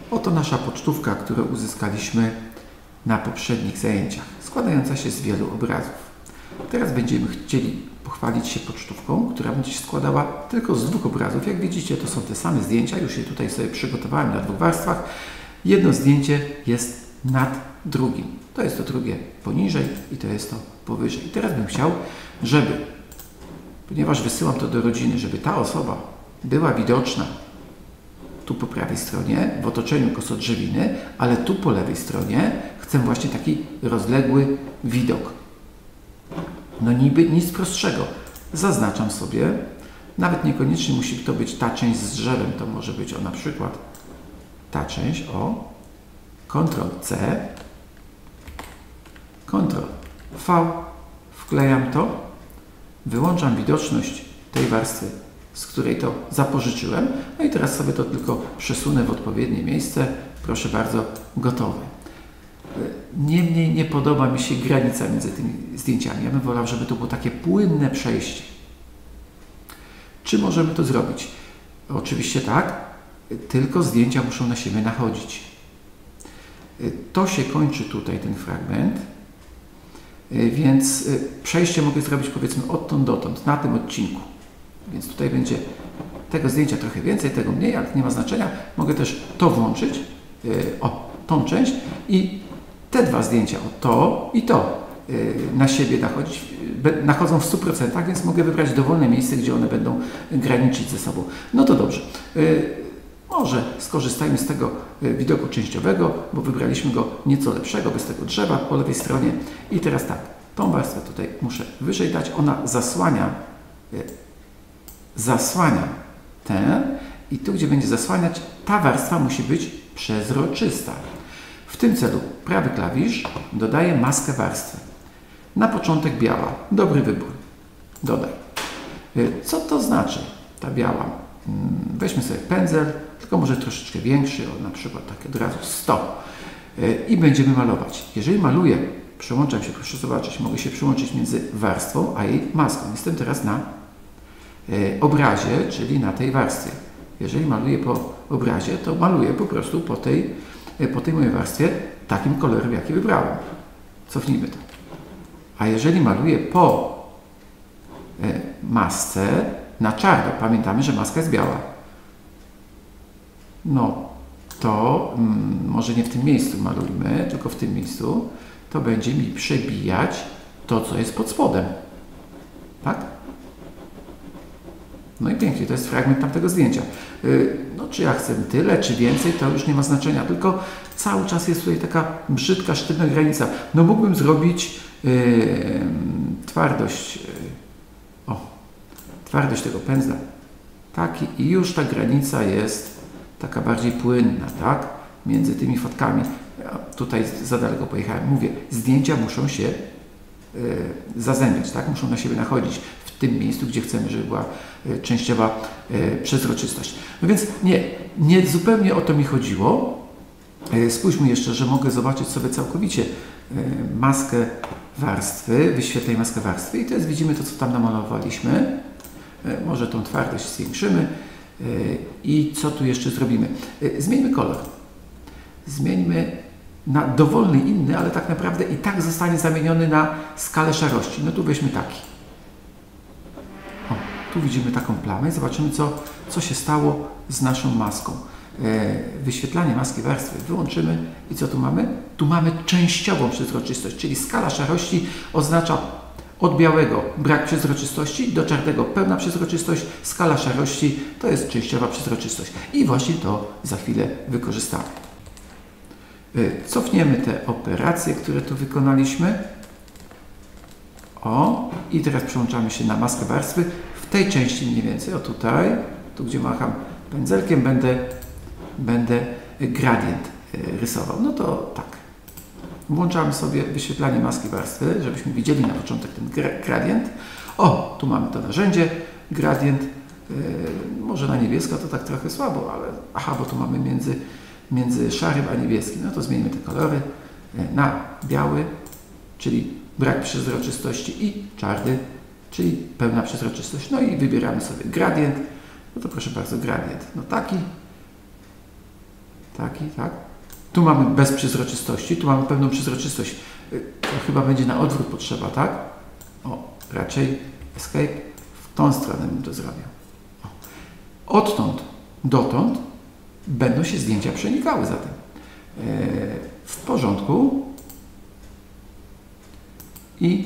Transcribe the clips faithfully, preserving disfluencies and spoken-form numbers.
Oto nasza pocztówka, którą uzyskaliśmy na poprzednich zajęciach, składająca się z wielu obrazów. Teraz będziemy chcieli pochwalić się pocztówką, która będzie się składała tylko z dwóch obrazów. Jak widzicie, to są te same zdjęcia, już je tutaj sobie przygotowałem na dwóch warstwach. Jedno zdjęcie jest nad drugim. To jest to drugie poniżej i to jest to powyżej. I teraz bym chciał, żeby, ponieważ wysyłam to do rodziny, żeby ta osoba była widoczna tu po prawej stronie, w otoczeniu kosodrzewiny, ale tu po lewej stronie chcę właśnie taki rozległy widok. No niby nic prostszego. Zaznaczam sobie, nawet niekoniecznie musi to być ta część z drzewem, to może być o na przykład ta część, o, kontrol C, kontrol V, wklejam to, wyłączam widoczność tej warstwy, z której to zapożyczyłem, no i teraz sobie to tylko przesunę w odpowiednie miejsce, proszę bardzo, gotowe. Niemniej nie podoba mi się granica między tymi zdjęciami. Ja bym wolał, żeby to było takie płynne przejście. Czy możemy to zrobić? Oczywiście tak, tylko zdjęcia muszą na siebie nachodzić. To się kończy tutaj, ten fragment, więc przejście mogę zrobić powiedzmy odtąd dotąd, na tym odcinku. Więc tutaj będzie tego zdjęcia trochę więcej, tego mniej, ale nie ma znaczenia. Mogę też to włączyć, o, tą część i te dwa zdjęcia, o to i to na siebie nachodzić, nachodzą w stu procentach, więc mogę wybrać dowolne miejsce, gdzie one będą graniczyć ze sobą. No to dobrze. Może skorzystajmy z tego widoku częściowego, bo wybraliśmy go nieco lepszego, bez tego drzewa po lewej stronie. I teraz tak, tą warstwę tutaj muszę wyżej dać. Ona zasłania, zasłania tę i tu, gdzie będzie zasłaniać, ta warstwa musi być przezroczysta. W tym celu prawy klawisz dodaje maskę warstwy. Na początek biała. Dobry wybór. Dodaj. Co to znaczy ta biała? Weźmy sobie pędzel, tylko może troszeczkę większy, o, na przykład tak od razu sto. I będziemy malować. Jeżeli maluję, przełączam się, proszę zobaczyć, mogę się przyłączyć między warstwą a jej maską. Jestem teraz na obrazie, czyli na tej warstwie. Jeżeli maluję po obrazie, to maluję po prostu po tej, po tej mojej warstwie takim kolorem, jaki wybrałem. Cofnijmy to. A jeżeli maluję po masce na czarno, pamiętamy, że maska jest biała, no to mm, może nie w tym miejscu malujmy, tylko w tym miejscu, to będzie mi przebijać to, co jest pod spodem. Tak? No i pięknie, to jest fragment tamtego zdjęcia. Yy, no czy ja chcę tyle, czy więcej, to już nie ma znaczenia, tylko cały czas jest tutaj taka brzydka, sztywna granica. No mógłbym zrobić yy, twardość, yy, o, twardość tego pędzla, taki i już ta granica jest taka bardziej płynna, tak, między tymi fotkami. Ja tutaj za daleko pojechałem. Mówię, zdjęcia muszą się yy, zazębiać, tak, muszą na siebie nachodzić w tym miejscu, gdzie chcemy, żeby była yy, częściowa yy, przezroczystość. No więc nie, nie zupełnie o to mi chodziło. Yy, spójrzmy jeszcze, że mogę zobaczyć sobie całkowicie yy, maskę warstwy, wyświetlaj maskę warstwy i teraz widzimy to, co tam namalowaliśmy. Może tą twardość zwiększymy i co tu jeszcze zrobimy? Zmieńmy kolor. Zmieńmy na dowolny inny, ale tak naprawdę i tak zostanie zamieniony na skalę szarości. No tu weźmy taki. O, tu widzimy taką plamę i zobaczymy, co, co się stało z naszą maską. Wyświetlanie maski warstwy wyłączymy i co tu mamy? Tu mamy częściową przezroczystość, czyli skala szarości oznacza od białego brak przezroczystości do czarnego pełna przezroczystość, skala szarości to jest częściowa przezroczystość. I właśnie to za chwilę wykorzystamy. Cofniemy te operacje, które tu wykonaliśmy. O, i teraz przełączamy się na maskę warstwy. W tej części mniej więcej, o tutaj, tu gdzie macham pędzelkiem, będę, będę gradient rysował. No to tak. Włączamy sobie wyświetlanie maski warstwy, żebyśmy widzieli na początek ten gradient. O, tu mamy to narzędzie, gradient. Yy, może na niebiesko to tak trochę słabo, ale aha, bo tu mamy między, między szarym a niebieskim. No to zmieńmy te kolory yy, na biały, czyli brak przezroczystości i czarny, czyli pełna przezroczystość. No i wybieramy sobie gradient. No to proszę bardzo, gradient. No taki. taki, tak? Tu mamy bez przezroczystości, tu mamy pewną przezroczystość. To chyba będzie na odwrót potrzeba, tak? O, raczej escape, w tą stronę bym to zrobił. O. Odtąd dotąd będą się zdjęcia przenikały zatem. Yy, w porządku. I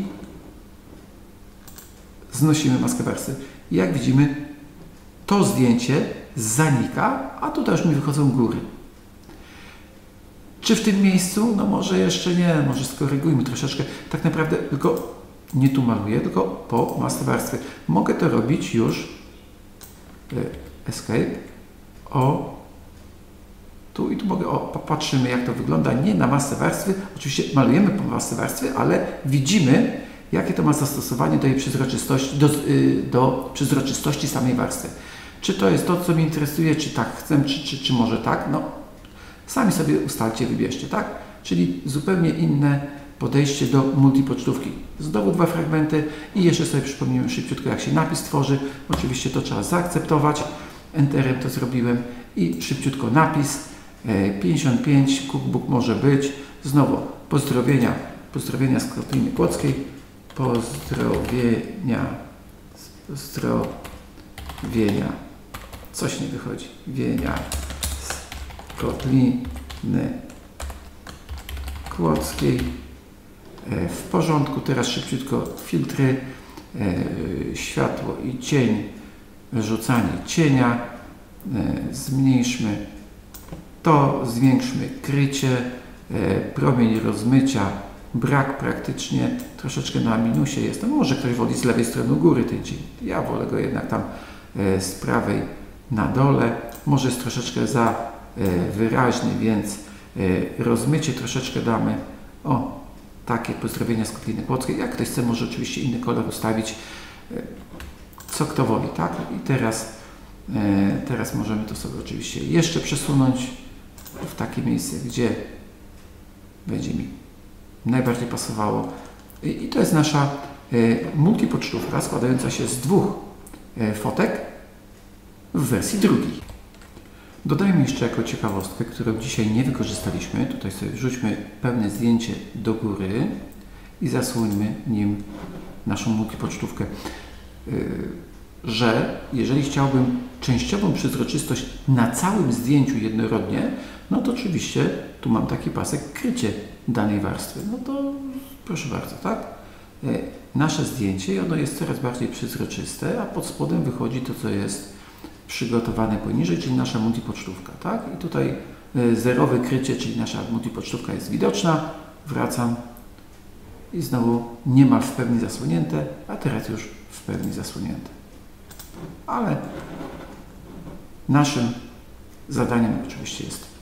znosimy maskę warstwy. Jak widzimy, to zdjęcie zanika, a tutaj już mi wychodzą góry. Czy w tym miejscu? No może jeszcze nie, może skorygujmy troszeczkę. Tak naprawdę tylko nie tu maluję, tylko po masce warstwy. Mogę to robić już escape. O, tu i tu mogę, o, popatrzymy jak to wygląda, nie na masę warstwy. Oczywiście malujemy po masce warstwy, ale widzimy, jakie to ma zastosowanie do jej przezroczystości, do, yy, do przezroczystości samej warstwy. Czy to jest to, co mnie interesuje, czy tak chcę, czy, czy, czy może tak? No, sami sobie ustalcie, wybierzcie, tak? Czyli zupełnie inne podejście do multipocztówki. Znowu dwa fragmenty i jeszcze sobie przypomnimy szybciutko, jak się napis tworzy. Oczywiście to trzeba zaakceptować. Enterem to zrobiłem i szybciutko napis. pięćdziesiąt pięć, cookbook może być. Znowu pozdrowienia, pozdrowienia z Kotliny Kłodzkiej. Pozdrowienia, pozdrowienia. Coś nie wychodzi. Wienia z Kotliny Kłodzkiej. W porządku, teraz szybciutko filtry, światło i cień, rzucanie cienia, zmniejszmy to, zwiększmy krycie, promień rozmycia, brak praktycznie, troszeczkę na minusie jest. No może ktoś woli z lewej strony u góry ten cień, ja wolę go jednak tam z prawej na dole, może jest troszeczkę za wyraźny, więc rozmycie troszeczkę damy. O, takie pozdrowienia z Kotliny Kłodzkiej. Jak ktoś chce, może oczywiście inny kolor ustawić, co kto woli, tak? I teraz, teraz możemy to sobie oczywiście jeszcze przesunąć w takie miejsce, gdzie będzie mi najbardziej pasowało. I to jest nasza multipocztówka składająca się z dwóch fotek w wersji drugiej. Dodajmy jeszcze jako ciekawostkę, którą dzisiaj nie wykorzystaliśmy. Tutaj sobie wrzućmy pewne zdjęcie do góry i zasłońmy nim naszą multipocztówkę. Że jeżeli chciałbym częściową przezroczystość na całym zdjęciu jednorodnie, no to oczywiście tu mam taki pasek krycie danej warstwy. No to proszę bardzo, tak? Nasze zdjęcie, ono jest coraz bardziej przezroczyste, a pod spodem wychodzi to, co jest przygotowane poniżej, czyli nasza multipocztówka, tak? I tutaj zerowe krycie, czyli nasza multipocztówka jest widoczna. Wracam i znowu niemal w pełni zasłonięte, a teraz już w pełni zasłonięte. Ale naszym zadaniem oczywiście jest